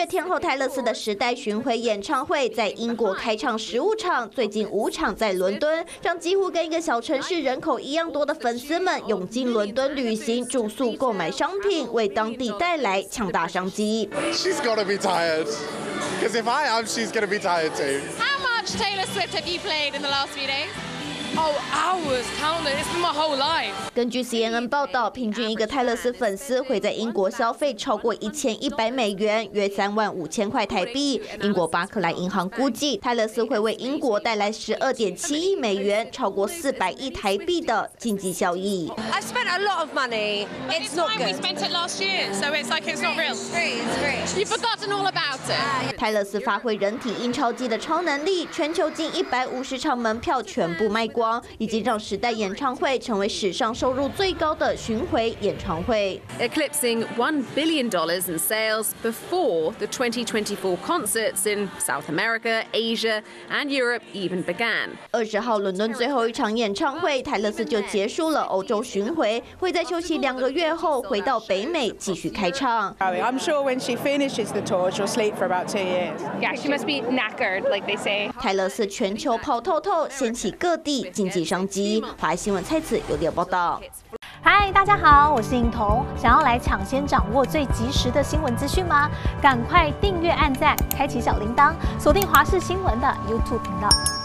乐天后泰勒斯的时代巡回演唱会在英国开唱15场，最近5场在伦敦，让几乎跟一个小城市人口一样多的粉丝们涌进伦敦旅行、住宿、购买商品，为当地带来强大商机。 She's got to be tired, because if I am, she's going to be tired too. How much Taylor Swift have you played in the last few days? Oh, hours, countless. It's been my whole life. 根据 CNN 报道，平均一个泰勒斯粉丝会在英国消费超过1100美元，约35000块台币。英国巴克莱银行估计，泰勒斯会为英国带来12.7亿美元，超过400亿台币的经济效益。 I've spent a lot of money. It's not good. We spent it last year, so it's like it's not real. It's great. You've forgotten all about it. 泰勒斯发挥人体印钞机的超能力，全球近150场门票全部卖光。已经让时代演唱会成为史上收入最高的巡回演唱会 ，eclipsing $1 billion in sales before the 2024 concerts in South America, Asia, and Europe even began. 20号伦敦最后一场演唱会，泰勒斯就结束了欧洲巡回，会在休息2个月后回到北美继续开唱。 I'm sure when she finishes the tour, she'll sleep for about 2 years. Yeah, she must be knackered, like they say. 泰勒斯全球跑透透，掀起各地经济商机。华视新闻蔡子有点报道。 嗨，大家好，我是颖彤。想要来抢先掌握最及时的新闻资讯吗？赶快订阅、按赞、开启小铃铛，锁定华视新闻的 YouTube 频道。